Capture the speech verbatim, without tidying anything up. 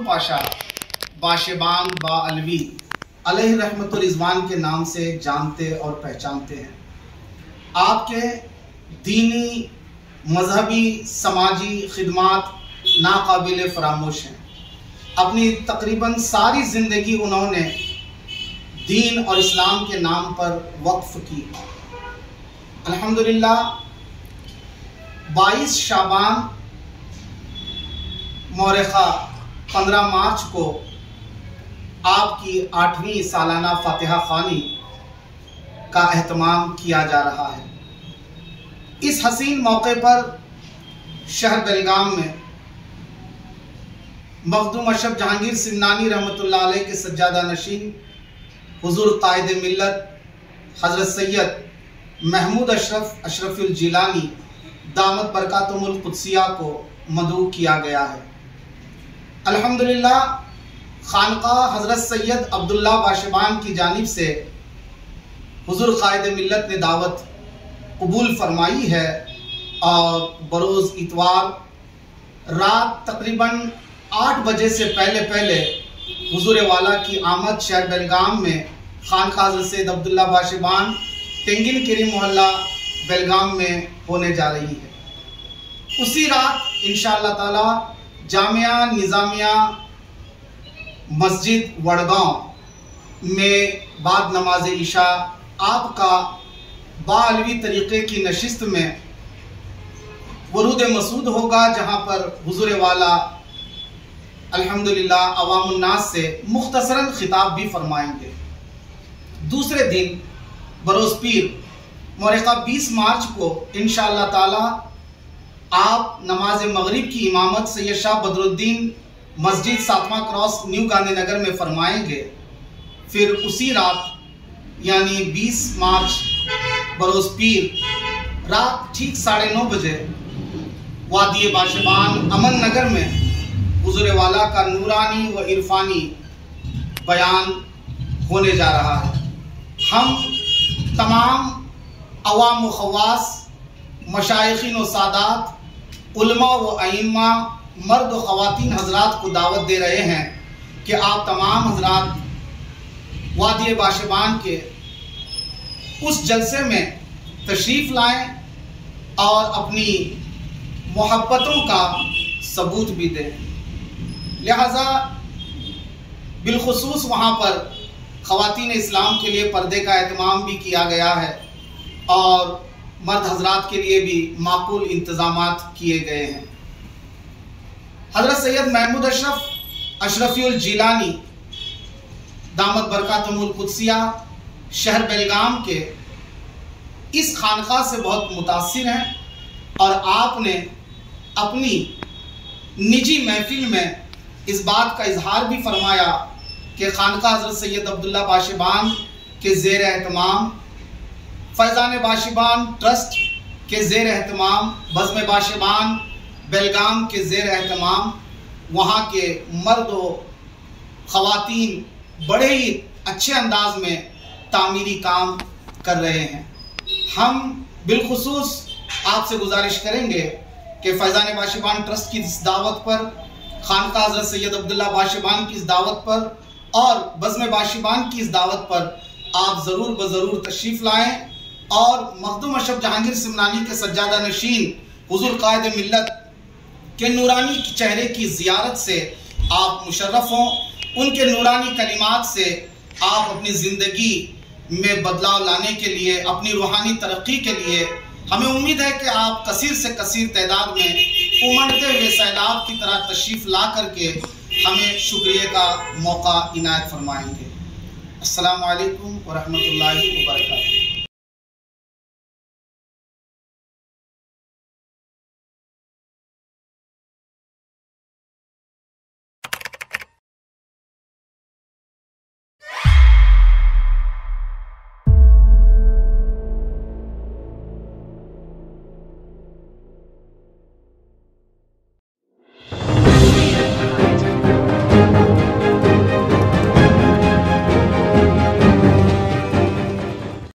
पाशा बाशबान बाअलवी अलैहि रहमतुल रिज़वान के नाम से जानते और पहचानते हैं। आपके दीनी, मजहबी, समाजी खिदमात नाकाबिल फरामोश हैं। अपनी तकरीबन सारी ज़िंदगी उन्होंने दीन और इस्लाम के नाम पर वक्फ की। अल्हम्दुलिल्लाह बाईस शाबान मौरखा पंद्रह मार्च को आपकी आठवीं सालाना फातिहा खानी का एहतमाम किया जा रहा है। इस हसीन मौके पर शहर बेलगाम में मखदूम अशरफ जहांगीर सिमनानी रहमतुल्लाह अलैह के सज्जादा नशीन हुजूर कायदे मिल्लत हज़रत सैयद महमूद अशरफ अशरफुल जिलानी दामत बरकातुहुल कुद्सिया को मदऊ किया गया है। अल्हम्दुलिल्लाह खानका हज़रत सैयद अब्दुल्ला बाशबान की जानिब से हुजूर कायदे मिल्लत ने दावत कबूल फरमाई है और बरोज़ इतवार रात तकरीबन आठ बजे से पहले पहले हुजूर वाला की आमद शहर बेलगाम में खानका हज़रत सैयद अब्दुल्ला बाशबान टेंगिन किरी मोहल्ला बेलगाम में होने जा रही है। उसी रात इंशाअल्लाह ताला जामिया निज़ामिया मस्जिद वड़गांव में बाद नमाज इशा आपका बाअलवी तरीक़े की नशिस्त में वरूद मसूद होगा, जहाँ पर हुजूर वाला अल्हम्दुलिल्लाह अवामुन्नास से मुख्तसरन खिताब भी फरमाएंगे। दूसरे दिन बरोज़ पीर मौरखा बीस मार्च को इंशाअल्लाह ताला आप नमाज मगरिब की इमामत सैयद शाह बदरुद्दीन मस्जिद सातवां क्रॉस न्यू गांधीनगर में फरमाएंगे। फिर उसी रात यानी बीस मार्च बरोज़ पीर रात ठीक साढ़े नौ बजे वादी बाशबान अमन नगर में हुजूर वाला का नूरानी व इरफानी बयान होने जा रहा है। हम तमाम अवाम व खवास, मशाइखीन व सादात, उलमा व अइम्मा, मर्द व ख़वातीन हजरात को दावत दे रहे हैं कि आप तमाम हजरात वादी बाशबान के उस जलसे में तशरीफ़ लाएं और अपनी मोहब्बतों का सबूत भी दें। लिहाजा बिलखुसूस वहाँ पर ख़वातीन इस्लाम के लिए पर्दे का एहतमाम भी किया गया है और मर्द हजरात के लिए भी माकूल इंतज़ामात किए गए हैं। हज़रत सैयद महमूद अशरफ अशरफुल जिलानी दामत बरकातुहुल कुद्सिया शहर बेलगाम के इस खानका से बहुत मुतासिर हैं और आपने अपनी निजी महफिल में इस बात का इजहार भी फरमाया कि खानका हज़रत सैयद अब्दुल्ला बाशबान के ज़ेर एहतमाम, फैज़ान बाशबान ट्रस्ट के ज़ेर एहतमाम, बज़्म बाशबान बेलगाम के ज़ेर एहतमाम वहाँ के मर्द व ख़वातीन बड़े ही अच्छे अंदाज में तामीरी काम कर रहे हैं। हम बिलखुसूस आपसे गुजारिश करेंगे कि फैज़ान बाशबान ट्रस्ट की इस दावत पर, खानका हज़रत सैयद अब्दुल्ला बाशबान की इस दावत पर और बज़्म बाशबान की इस दावत पर आप ज़रूर ब ज़रूर तशरीफ़ लाएँ और मखदूम अशरफ जहांगीर सिमनानी के सज्जादा नशीन हुजूर कायदे मिल्लत के नूरानी चेहरे की ज़ियारत से आप मुशर्रफ हों। उनके नूरानी कलिमात से आप अपनी ज़िंदगी में बदलाव लाने के लिए, अपनी रूहानी तरक्की के लिए, हमें उम्मीद है कि आप कसीर से कसीर तादाद में उमड़ते हुए सैलाब की तरह तशरीफ़ ला करके हमें शुक्रिया का मौका इनायत फरमाएंगे। अस्सलामु अलैकुम व रहमतुल्लाहि व बरकातुहू।